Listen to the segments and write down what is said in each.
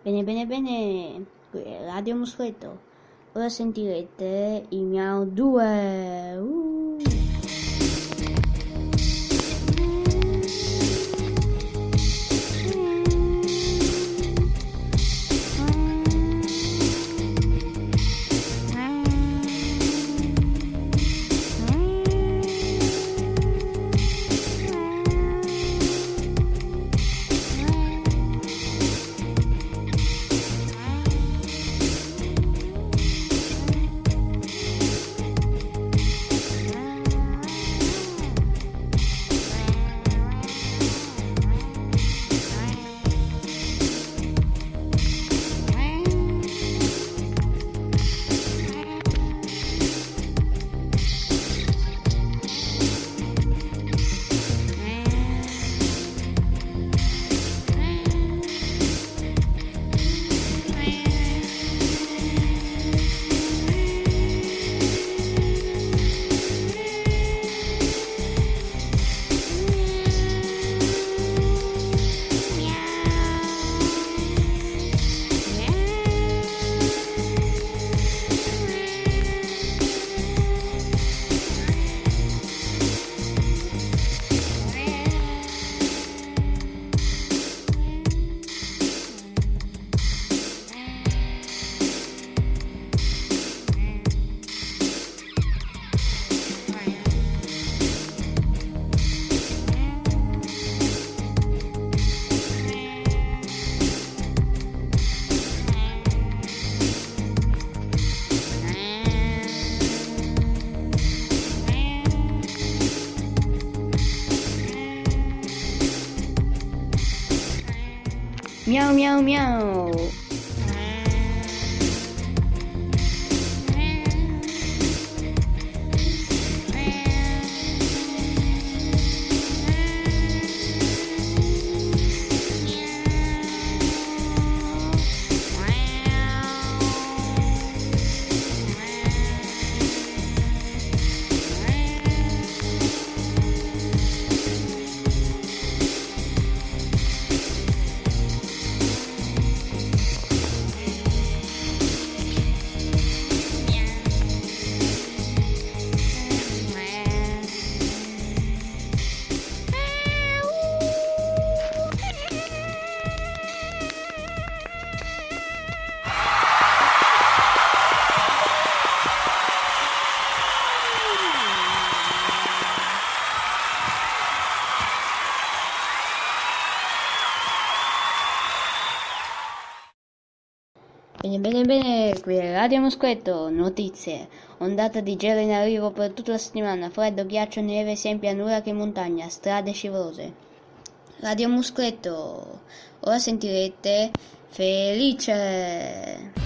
Bene, bene, bene, qui è Radio Muscletto. Ora sentirete i Miau 2. Miau, miau, miau. Bene, bene, bene, qui è Radio Muscletto, notizie. Ondata di gelo in arrivo per tutta la settimana, freddo, ghiaccio, neve sia in pianura che in montagna, strade scivolose. Radio Muscletto, ora sentirete Felice.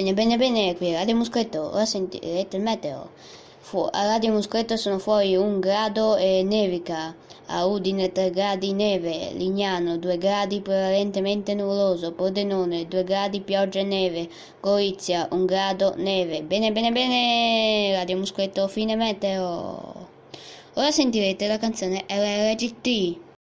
Bene, qui Radio Muschetto, ora sentirete il meteo. A Radio Muschetto sono fuori 1 grado e nevica, a Udine 3 gradi neve, Lignano 2 gradi prevalentemente nuvoloso, Pordenone 2 gradi pioggia e neve, Gorizia 1 grado neve. Bene, Radio Muschetto, fine meteo. Ora sentirete la canzone LRGT.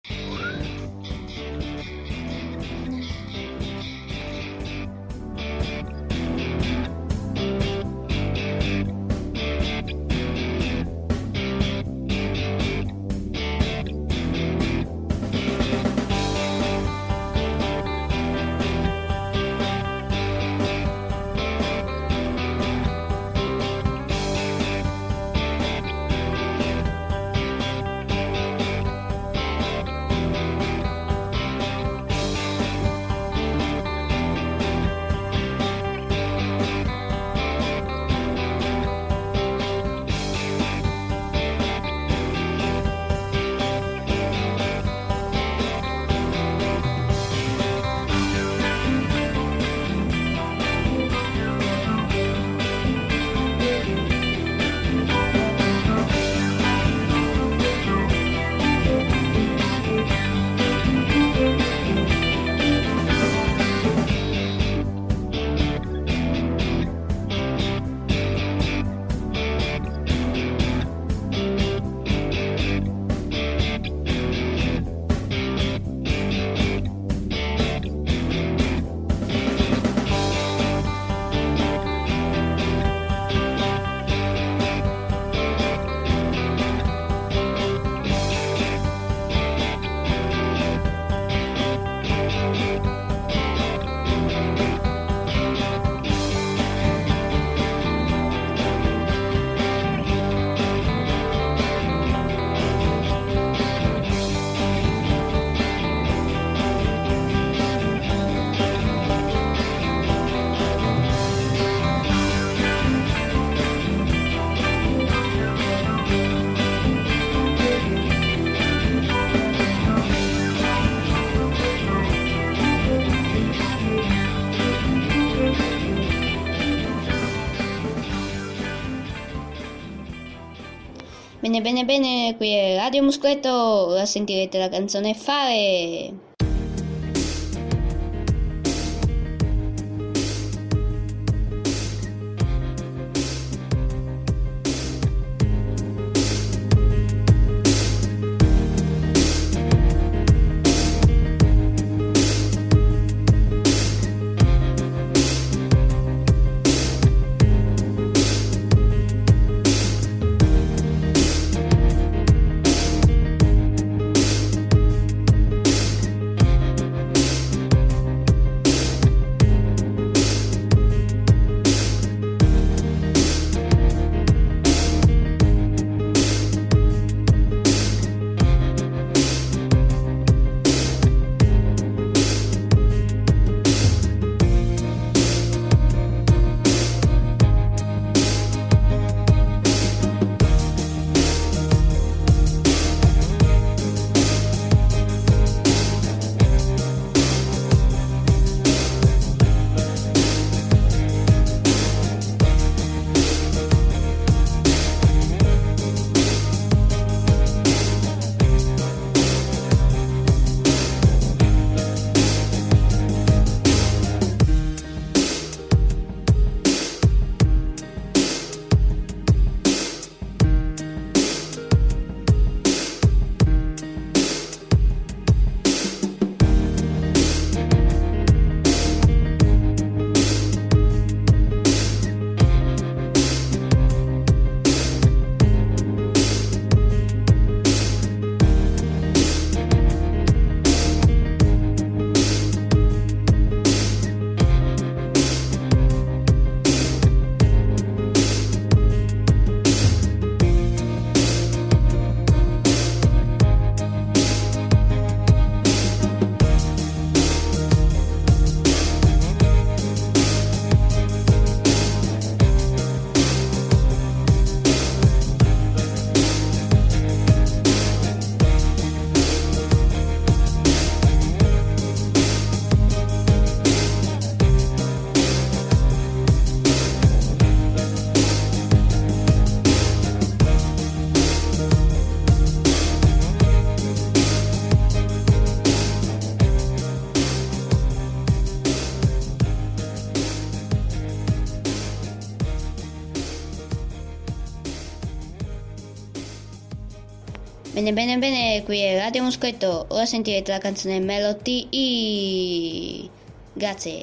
Bene, qui è Radio Muschetto, ora sentirete la canzone Fare. Bene, bene, bene, qui è Radio Muschetto. Ora sentirete la canzone Melody. Grazie.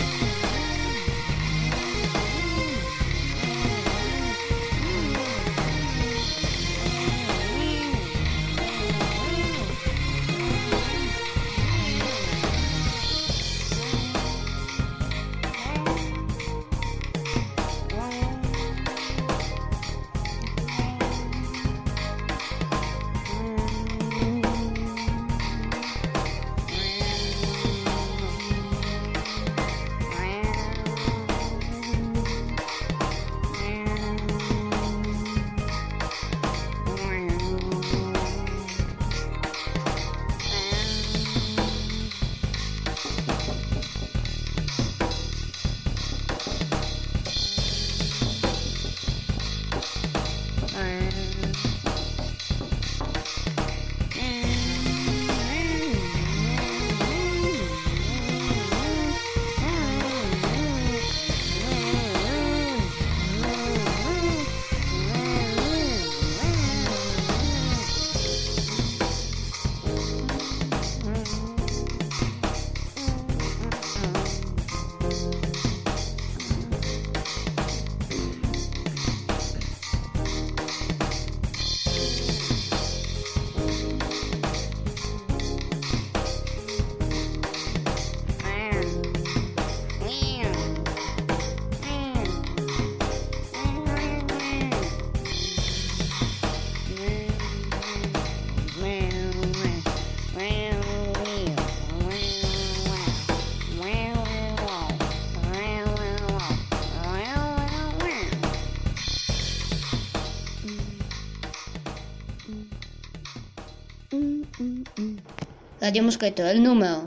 Radio Muschetto è il numero.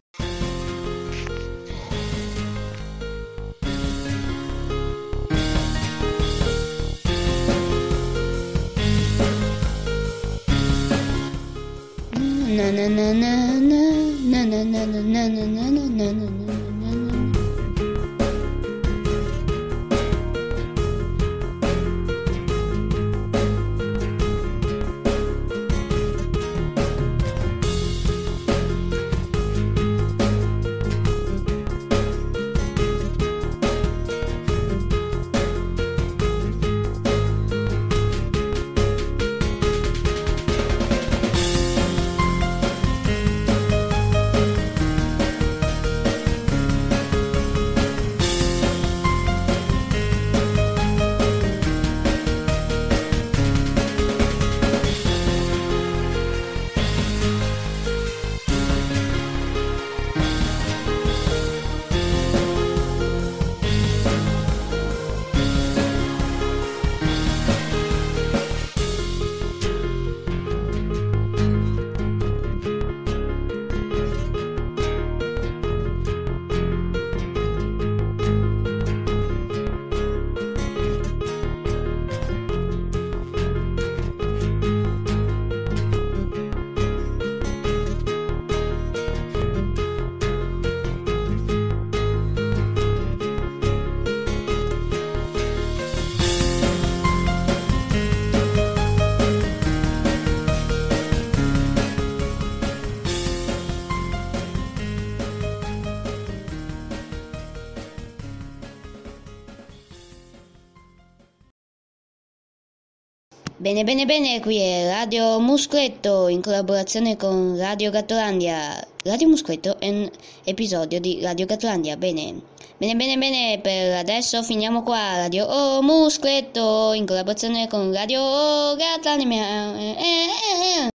Na na na na na na na na na na na na na na. Bene, bene, bene, qui è Radio Muschetto in collaborazione con Radio Gattolandia. Radio Muschetto è un episodio di Radio Gattolandia. Bene, bene, bene, bene, per adesso finiamo qua. Radio Muschetto in collaborazione con Radio Gattolandia.